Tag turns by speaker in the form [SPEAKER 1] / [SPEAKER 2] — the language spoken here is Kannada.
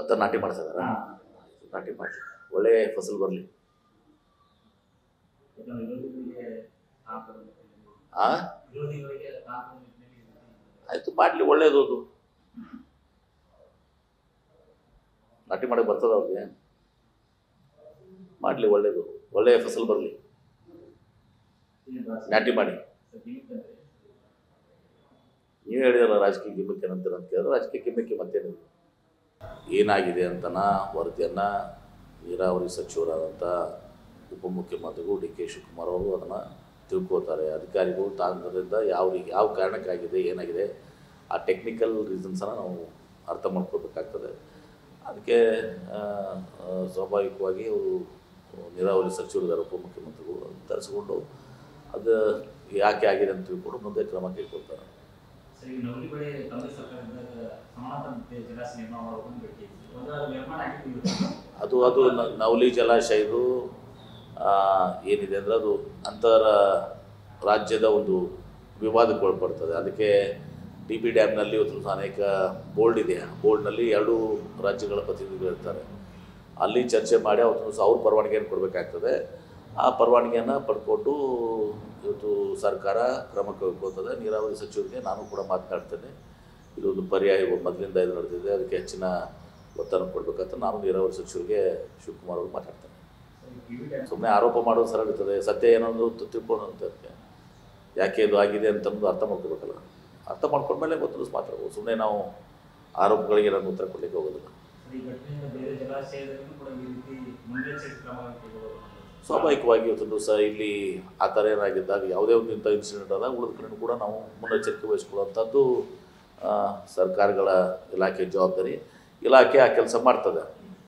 [SPEAKER 1] ಭತ್ತ ನಾಟಿ ಮಾಡ್ತಾ ಇದ್ದಾರಾ? ನಾಟಿ ಮಾಡಿ ಒಳ್ಳೆ ಫಸಲು ಬರಲಿ. ಆಯಿತು, ಮಾಡಲಿ, ಒಳ್ಳೇದು. ಅದು ನಾಟಿ ಮಾಡಕ್ಕೆ ಬರ್ತದ ಅವ್ರಿಗೆ, ಮಾಡಲಿ, ಒಳ್ಳೇದು, ಒಳ್ಳೆಯ ಫಸಲು ಬರಲಿ, ನಾಟಿ ಮಾಡಿ. ನೀವು ಹೇಳಿದಲ್ಲ ರಾಜಕೀಯ ಗಿಮ್ಮಕ್ಕೆ ಏನಂತೀರ ಅಂತ ಕೇಳಿದ್ರೆ, ರಾಜಕೀಯ ಗಿಮ್ಮಕ್ಕೆ ಮತ್ತೇನಿದೆ? ಏನಾಗಿದೆ ಅಂತನ ವರದಿಯನ್ನು ನೀರಾವರಿ ಸಚಿವರಾದಂಥ ಉಪಮುಖ್ಯಮಂತ್ರಿಗಳು ಡಿ ಕೆ ಶಿವಕುಮಾರ್ ಅವರು ಅದನ್ನು ತಿಳ್ಕೋತಾರೆ. ಅಧಿಕಾರಿಗಳು ತಾಂದ್ರಿಂದ ಯಾವ ಕಾರಣಕ್ಕಾಗಿದೆ, ಏನಾಗಿದೆ, ಆ ಟೆಕ್ನಿಕಲ್ ರೀಸನ್ಸನ್ನು ನಾವು ಅರ್ಥ ಮಾಡ್ಕೋಬೇಕಾಗ್ತದೆ. ಅದಕ್ಕೆ ಸ್ವಾಭಾವಿಕವಾಗಿ ಅವರು ನೀರಾವರಿ ಸಚಿವರಿದ್ದಾರೆ ಉಪಮುಖ್ಯಮಂತ್ರಿಗಳು, ತರಿಸ್ಕೊಂಡು ಅದು ಯಾಕೆ ಆಗಿದೆ ಅಂತ ತಿಳ್ಕೊಂಡು ಮುಂದೆ ಕ್ರಮ ಕೈಗೊಳ್ತಾರೆ. ಅದು ನವಲಿ ಜಲಾಶಯದು ಏನಿದೆ ಅಂದರೆ ಅದು ಅಂತರ ರಾಜ್ಯದ ಒಂದು ವಿವಾದಕ್ಕೆ ಒಳಪಡ್ತದೆ. ಅದಕ್ಕೆ ಡಿ ಬಿ ಡ್ಯಾಮ್ನಲ್ಲಿ ಇವತ್ತು ಅನೇಕ ಬೋರ್ಡ್ ಇದೆ. ಬೋರ್ಡ್ನಲ್ಲಿ 2 ರಾಜ್ಯಗಳ ಪ್ರತಿನಿಧಿಗಳು ಇರ್ತಾರೆ. ಅಲ್ಲಿ ಚರ್ಚೆ ಮಾಡಿ ಅವತ್ತು ಅವ್ರ ಪರವಾನಗಿಯನ್ನು ಕೊಡಬೇಕಾಗ್ತದೆ. ಆ ಪರವಾನಗಿಯನ್ನು ಪಡ್ಕೊಂಡು ಇವತ್ತು ಸರ್ಕಾರ ಕ್ರಮ ಕೈಗೊಳ್ತದೆ. ನೀರಾವರಿ ಸಚಿವರಿಗೆ ನಾನು ಕೂಡ ಮಾತನಾಡ್ತೇನೆ. ಇದೊಂದು ಪರ್ಯಾಯ ಮೊದಲಿಂದ ಇದು ನಡೆದಿದೆ, ಅದಕ್ಕೆ ಹೆಚ್ಚಿನ ಒತ್ತನ್ನು ಕೊಡಬೇಕಂತ ನಾನು ನೀರಾವರಿ ಸಚಿವರಿಗೆ ಶಿವಕುಮಾರ್ ಅವರು ಮಾತಾಡ್ತೇನೆ. ಸುಮ್ಮನೆ ಆರೋಪ ಮಾಡೋದು ಸರಳ ಇರ್ತದೆ, ಸತ್ಯ ಏನೋ ತಿಳ್ಕೊಂಡು ಅಂತ ಯಾಕೆ ಇದು ಆಗಿದೆ ಅಂತಂದು ಅರ್ಥ ಮಾಡ್ಕೋಬೇಕಲ್ಲ. ಅರ್ಥ ಮಾಡ್ಕೊಂಡ್ಮೇಲೆ ಗೊತ್ತಿಲ್ಲ ಮಾತಾಡ್ಬೋದು. ಸುಮ್ಮನೆ ನಾವು ಆರೋಪಗಳಿಗೆ ನಾನು ಉತ್ತರ ಕೊಡಲಿಕ್ಕೆ ಹೋಗೋದಿಲ್ಲ. ಸ್ವಾಭಾವಿಕವಾಗಿ ಇವತ್ತೊಂದು ಇಲ್ಲಿ ಆ ಥರ ಏನಾಗಿದ್ದಾಗ ಯಾವುದೇ ಒಂದು ಇಂಥ ಇನ್ಸಿಡೆಂಟ್ ಆದಾಗ ಉಳಿದ ಕಡೆ ಕೂಡ ನಾವು ಮುನ್ನೆಚ್ಚರಿಕೆ ವಹಿಸ್ಕೊಳ್ಳುವಂಥದ್ದು ಸರ್ಕಾರಗಳ ಇಲಾಖೆ ಜವಾಬ್ದಾರಿ. ಇಲಾಖೆ ಆ ಕೆಲಸ ಮಾಡ್ತದೆ.